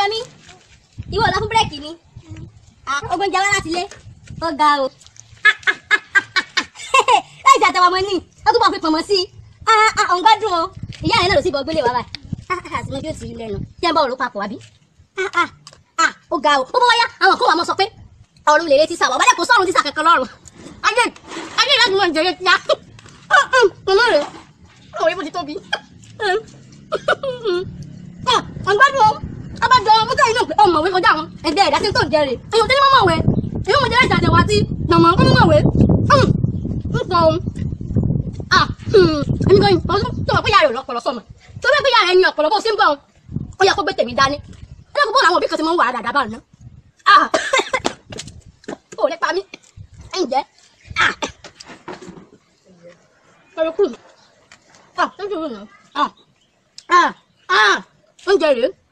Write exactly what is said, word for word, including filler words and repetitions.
mi. Ìwọ lọ fún bírèkì ni. Ah, ogun jẹ́ wá láti ilé. Ó ga o. Láì jà tẹwàá mọ́ ní. Ó tún bọ̀ fi pọ̀nmọ́ sí. Ah, ah, òun gbádùn o. Ìyá rẹ̀ náà ló sì bọ̀ gbélé wa báyìí. Ah, ah, àti mo bí ó ti rí lẹ́nu. Jẹ́ ń bọ̀ òru papọ̀ àbí? Ah, ah, ah, ó ga o. Ó bọ́ wáyá, àwọn kan wà mọ́ sọ pé ọ̀run lèrè ti sà wà. Bálẹ̀ kò sọ̀run ti sà kankan lọ́rùn. Ayé, ayé láti mọ̀ jẹ̀rẹ̀ ti ya. Màmá rẹ̀, òun yìí bó ti tóbi. Ah, òun gbádùn o. Abájọ ọmọ káyìn náà pé ọmọwé kọjá àwọn ẹgbẹ́ ẹ̀dá tí ń tó ń jẹrè. Èyàn tẹ́lẹ̀ mọ́mọ́ wẹ̀. Èyàn mọ̀ jẹ́ láti àjẹwà tí màmá ọkọ mọ́mọ́ wẹ̀. Ń sọ ohun. Ah, èmi gan-an ọdún tó wà pé ìyá rẹ̀ lọ́pọ̀lọ́ sọ̀mọ̀. Tó bẹ́ẹ̀ pé ìyá rẹ̀ ní ọ̀pọ̀lọ́ bó ṣe ń bọ̀ ó yẹ kó gbé tèmi dání. Ẹ lọ́kùn bọ́ọ̀lù àwọn òbí kan ti mọ̀ ń wà dáadáa báyìí ná. Ah, ó lè pa mí. Ẹ ǹjẹ́. Ah, ọ̀rọ̀ kù. Ah, ó ń jẹ́ òun náà. Ah, ah, ah, oúnjẹ rèé.